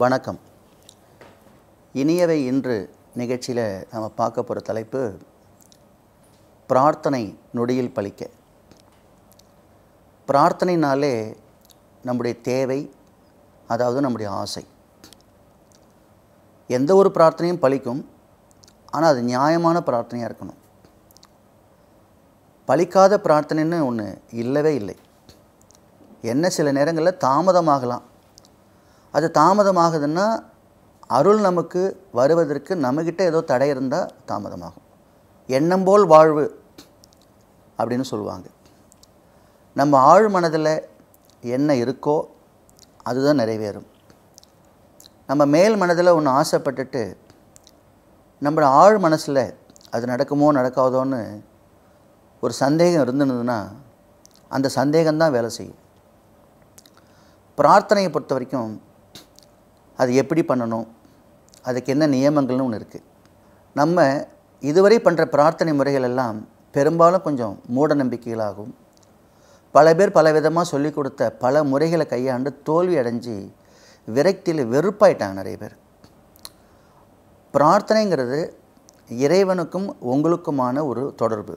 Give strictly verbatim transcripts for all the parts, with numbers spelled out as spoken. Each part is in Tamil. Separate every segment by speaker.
Speaker 1: வணக்கம். இனியவை இன்று நிகழ்ச்சியில் நம்ம பார்க்க போகிற தலைப்பு பிரார்த்தனை நொடியில் பலிக்க. பிரார்த்தனைனாலே நம்முடைய தேவை, அதாவது நம்முடைய ஆசை. எந்த ஒரு பிரார்த்தனையும் பலிக்கும், ஆனால் அது நியாயமான பிரார்த்தனையாக இருக்கணும். பலிக்காத பிரார்த்தனைன்னு ஒன்று இல்லவே இல்லை. என்ன சில நேரங்களில் தாமதமாகலாம். அது தாமதமாகுதுன்னா அருள் நமக்கு வருவதற்கு நம்மக்கிட்ட ஏதோ தடை இருந்தால் தாமதமாகும். எண்ணம் போல் வாழ்வு அப்படின்னு சொல்லுவாங்க. நம்ம ஆழ் மனதில் என்ன இருக்கோ அதுதான் நிறைவேறும். நம்ம மேல் மனதில் ஒன்று ஆசைப்பட்டுட்டு நம்ம ஆழ் மனசில் அது நடக்குமோ நடக்காதோன்னு ஒரு சந்தேகம் இருந்துருந்ததுன்னா அந்த சந்தேகம்தான் வேலை செய்யும். பிரார்த்தனையை பொறுத்த வரைக்கும் அது எப்படி பண்ணணும், அதுக்கு என்ன நியமங்கள்னு ஒன்று இருக்குது. நம்ம இதுவரை பண்ணுற பிரார்த்தனை முறைகள் எல்லாம் பெரும்பாலும் கொஞ்சம் மூட நம்பிக்கைகளாகும். பல பேர் பல விதமாக சொல்லி கொடுத்த பல முறைகளை கையாண்டு தோல்வி அடைஞ்சு விரக்தியில் வெறுப்பாயிட்டாங்க நிறைய பேர். பிரார்த்தனைங்கிறது இறைவனுக்கும் உங்களுக்குமான ஒரு தொடர்பு.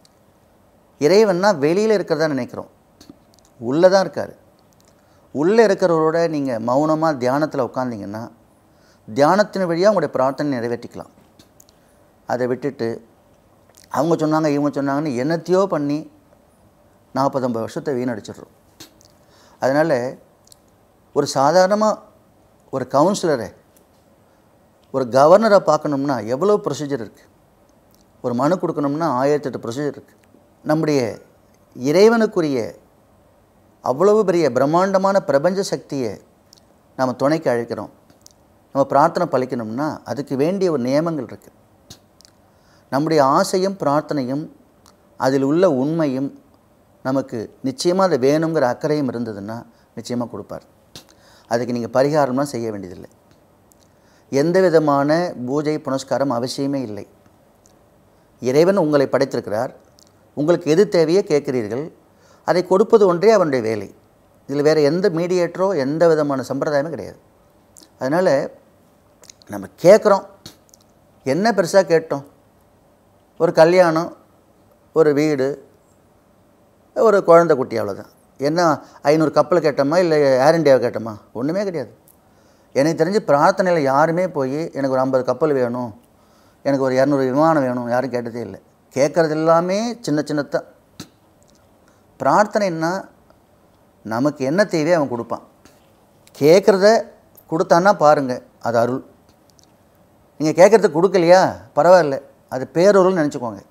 Speaker 1: இறைவன்னா வெளியில் இருக்கிறதா நினைக்கிறோம், உள்ளே தான் இருக்கார். உள்ளே இருக்கிறவரோட நீங்கள் மௌனமாக தியானத்தில் உட்காந்திங்கன்னா தியானத்தின் வழியாக உங்களுடைய பிரார்த்தனை நிறைவேற்றிக்கலாம். அதை விட்டுட்டு அவங்க சொன்னாங்க இவங்க சொன்னாங்கன்னு என்னத்தையோ பண்ணி நாற்பது ஐம்பது வருஷத்தை வீணடிச்சிடுறோம். அதனால் ஒரு சாதாரணமாக ஒரு கவுன்சிலரை, ஒரு கவர்னரை பார்க்கணும்னா எவ்வளோ ப்ரொசீஜர் இருக்குது. ஒரு மனு கொடுக்கணும்னா ஆயிரத்தெட்டு ப்ரொசீஜர் இருக்குது. நம்முடைய இறைவனுக்குரிய அவ்வளவு பெரிய பிரம்மாண்டமான பிரபஞ்ச சக்தியை நம்ம துணைக்கு அழைக்கிறோம். நம்ம பிரார்த்தனை பலிக்கணும்னா அதுக்கு வேண்டிய ஒரு நியமங்கள் இருக்குது. நம்முடைய ஆசையும் பிரார்த்தனையும் அதில் உள்ள உண்மையும் நமக்கு நிச்சயமாக அது வேணுங்கிற அக்கறையும் இருந்ததுன்னா நிச்சயமாக கொடுப்பார். அதுக்கு நீங்கள் பரிகாரம்லாம் செய்ய வேண்டியதில்லை. எந்த விதமான பூஜை புனஸ்காரம் அவசியமே இல்லை. இறைவன் உங்களை படைத்திருக்கிறார். உங்களுக்கு எது தேவையோ கேட்குறீர்கள், அதை கொடுப்பது ஒன்றே அவனுடைய வேலை. இதில் வேறு எந்த மீடியேட்டரோ எந்த விதமான சம்பிரதாயமே கிடையாது. அதனால் நம்ம கேட்குறோம், என்ன பெருசாக கேட்டோம்? ஒரு கல்யாணம், ஒரு வீடு, ஒரு குழந்தை குட்டி, அவ்வளோதான். என்ன ஐநூறு கப்பல் கேட்டோமா இல்லை ஏர் இண்டியாவை கேட்டோமா? ஒன்றுமே கிடையாது. எனக்கு தெரிஞ்சு பிரார்த்தனையில் யாருமே போய் எனக்கு ஒரு ஐம்பது கப்பல் வேணும், எனக்கு ஒரு இரநூறு விமானம் வேணும் யாரும் கேட்டதே இல்லை. கேட்குறது எல்லாமே சின்ன சின்னத்தான். பிரார்த்தனைன்னா நமக்கு என்ன தேவையோ அவன் கொடுப்பான். கேட்குறத கொடுத்தான்னா பாருங்கள், அது அருள். நீங்கள் கேட்குறத கொடுக்கலையா பரவாயில்ல, அது பேரருள்னு நினச்சிக்கோங்க.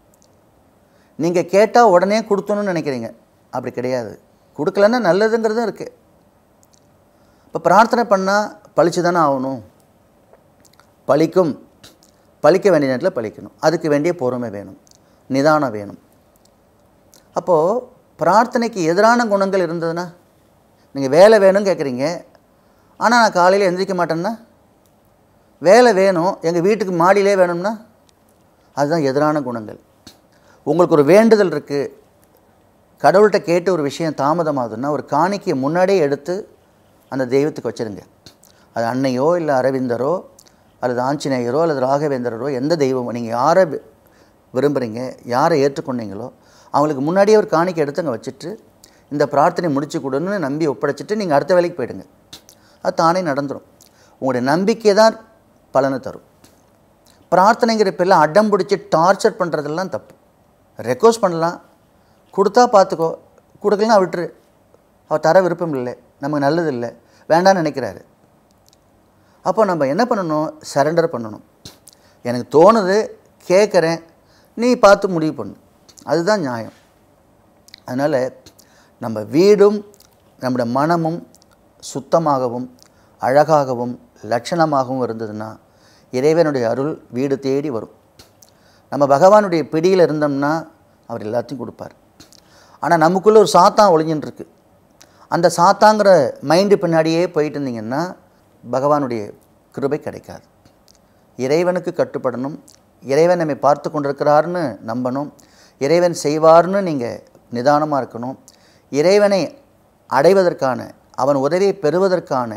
Speaker 1: நீங்கள் கேட்டால் உடனே கொடுத்தணும்னு நினைக்கிறீங்க, அப்படி கிடையாது. கொடுக்கலன்னா நல்லதுங்கிறதும் இருக்குது. இப்போ பிரார்த்தனை பண்ணால் பழிச்சு தானே ஆகணும். பழிக்கும், பழிக்க வேண்டிய நேரத்தில் பழிக்கணும். அதுக்கு வேண்டிய பொறுமை வேணும், நிதானம் வேணும். அப்போது பிரார்த்தனைக்கு எதிரான குணங்கள் இருந்ததுன்னா, நீங்கள் வேலை வேணும்னு கேட்குறீங்க, ஆனால் நான் காலையில் எந்திரிக்க மாட்டேன்னா, வேலை வேணும் எங்கள் வீட்டுக்கு மாடியிலே வேணும்னா, அதுதான் எதிரான குணங்கள். உங்களுக்கு ஒரு வேண்டுதல் இருக்குது, கடவுள்கிட்ட கேட்டு ஒரு விஷயம் தாமதமாகுதுன்னா ஒரு காணிக்கையை முன்னாடியே எடுத்து அந்த தெய்வத்துக்கு வச்சுருங்க. அது அன்னையோ இல்லை அரவிந்தரோ அல்லது ஆஞ்சநேயரோ அல்லது ராகவேந்திரரோ, எந்த தெய்வமோ நீங்கள் யாரை விரும்புகிறீங்க, யாரை ஏற்றுக்கொண்டீங்களோ அவங்களுக்கு முன்னாடியே ஒரு காணிக்கை எடுத்து அங்கே வச்சுட்டு இந்த பிரார்த்தனை முடிச்சு கொடுன்னு நம்பி ஒப்படைச்சிட்டு நீங்கள் அடுத்த வேலைக்கு போய்டுங்க. அது தானே நடந்துடும். உங்களுடைய நம்பிக்கை தான் பலனை தரும். பிரார்த்தனைங்கிற பேரில் அடம் பிடிச்சி டார்ச்சர் பண்ணுறதெல்லாம் தப்பு. ரெக்வஸ்ட் பண்ணலாம், கொடுத்தா பார்த்துக்கோ, கொடுக்கலாம் விட்டுரு. அவர் தர விருப்பம் இல்லை, நமக்கு நல்லது இல்லை, வேண்டான்னு நினைக்கிறாரு. அப்போ நம்ம என்ன பண்ணணும்? சரண்டர் பண்ணணும். எனக்கு தோணுது, கேட்குறேன், நீ பார்த்து முடிவு பண்ணு, அதுதான் நியாயம். அதனால் நம்ம வீடும் நம்முடைய மனமும் சுத்தமாகவும் அழகாகவும் லட்சணமாகவும் இருந்ததுன்னா இறைவனுடைய அருள் வீடு தேடி வரும். நம்ம பகவானுடைய பிடியில் இருந்தோம்னா அவர் எல்லாத்தையும் கொடுப்பார். ஆனால் நமக்குள்ளே ஒரு சாத்தான் ஒளிஞ்சின்னு இருக்கு. அந்த சாத்தாங்கிற மைண்டு பின்னாடியே போயிட்டு இருந்தீங்கன்னா பகவானுடைய கிருபை கிடைக்காது. இறைவனுக்கு கட்டுப்படணும். இறைவன் நம்மை பார்த்து கொண்டிருக்கிறார்னு நம்பணும். இறைவன் செய்வார்னு நீங்கள் நிதானமாக இருக்கணும். இறைவனை அடைவதற்கான, அவன் உதவியை பெறுவதற்கான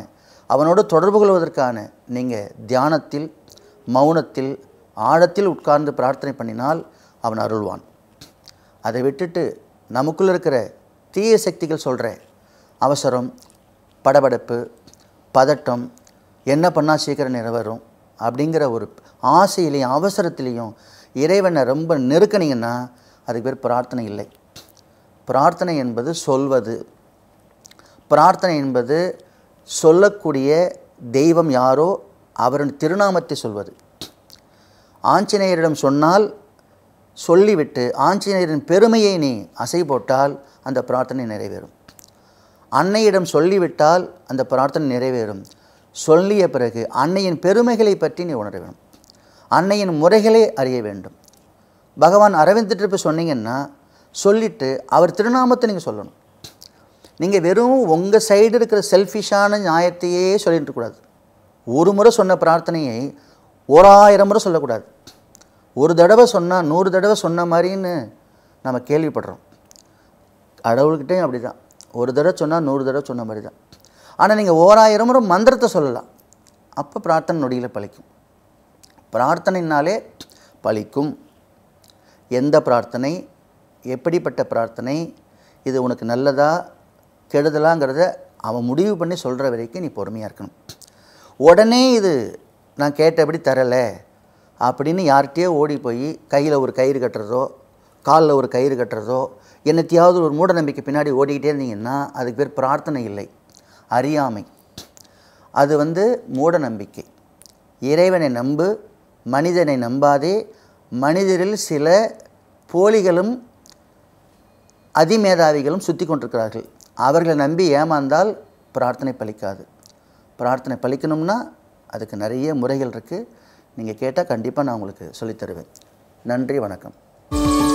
Speaker 1: அவனோடு தொடர்பு கொள்வதற்கான நீங்கள் தியானத்தில், மௌனத்தில், ஆழத்தில் உட்கார்ந்து பிரார்த்தனை பண்ணினால் அவன் அருள்வான். அதை விட்டுட்டு நமக்குள்ளே இருக்கிற தீய சக்திகள் சொல்கிற அவசரம், படபடப்பு, பதட்டம், என்ன பண்ணால் சீக்கிரம் நிறைவேறும் அப்படிங்கிற ஒரு ஆசையிலையும் அவசரத்திலையும் இறைவனை ரொம்ப நெருக்கினீங்கன்னா அதுக்கு பேர் பிரார்த்தனை இல்லை. பிரார்த்தனை என்பது சொல்வது. பிரார்த்தனை என்பது சொல்லக்கூடிய தெய்வம் யாரோ அவரின் திருநாமத்தை சொல்வது. ஆஞ்சநேயரிடம் சொன்னால் சொல்லிவிட்டு ஆஞ்சநேயரின் பெருமையை நீ அசை போட்டால் அந்த பிரார்த்தனை நிறைவேறும். அன்னையிடம் சொல்லிவிட்டால் அந்த பிரார்த்தனை நிறைவேறும். சொல்லிய பிறகு அன்னையின் பெருமைகளை பற்றி நீ உணர வேண்டும். அன்னையின் முறைகளை அறிய வேண்டும். பகவான் அரவிந்திட்டு போய் சொன்னீங்கன்னா சொல்லிவிட்டு அவர் திருநாமத்தை நீங்கள் சொல்லணும். நீங்கள் வெறும் உங்கள் சைடு இருக்கிற செல்ஃபிஷான நியாயத்தையே சொல்லிட்டு இருக்கக்கூடாது. ஒரு முறை சொன்ன பிரார்த்தனையை ஓராயிரம் முறை சொல்லக்கூடாது. ஒரு தடவை சொன்னால் நூறு தடவை சொன்ன மாதிரின்னு நம்ம கேள்விப்படுறோம். கடவுள்கிட்டையும் அப்படி தான். ஒரு தடவை சொன்னால் நூறு தடவை சொன்ன மாதிரி தான். ஆனால் நீங்கள் ஓராயிரம் முறை மந்திரத்தை சொல்லலாம். அப்போ பிரார்த்தனை நொடியில் பலிக்கும். பிரார்த்தனைனாலே பலிக்கும். எந்த பிரார்த்தனை, எப்படிப்பட்ட பிரார்த்தனை, இது உனக்கு நல்லதா கெடுதலாங்கிறத அவன் முடிவு பண்ணி சொல்கிற வரைக்கும் நீ பொறுமையாக இருக்கணும். உடனே இது நான் கேட்டபடி தரலை அப்படின்னு யார்கிட்டயோ ஓடி போய் கையில் ஒரு கயிறு கட்டுறதோ காலில் ஒரு கயிறு கட்டுறதோ என்னத்தையாவது ஒரு மூட நம்பிக்கை பின்னாடி ஓடிக்கிட்டே இருந்தீங்கன்னா அதுக்கு பேர் பிரார்த்தனை இல்லை, அறியாமை. அது வந்து மூட நம்பிக்கை. இறைவனை நம்பு, மனிதனை நம்பாதே. மனிதரில் சில போலிகளும் அதிமேதாவிகளும் சுற்றி கொண்டிருக்கிறார்கள். அவர்களை நம்பி ஏமாந்தால் பிரார்த்தனை பலிக்காது. பிரார்த்தனை பலிக்கணும்னா அதுக்கு நிறைய முறைகள் இருக்குது. நீங்கள் கேட்டால் கண்டிப்பாக நான் உங்களுக்கு சொல்லித்தருவேன். நன்றி, வணக்கம்.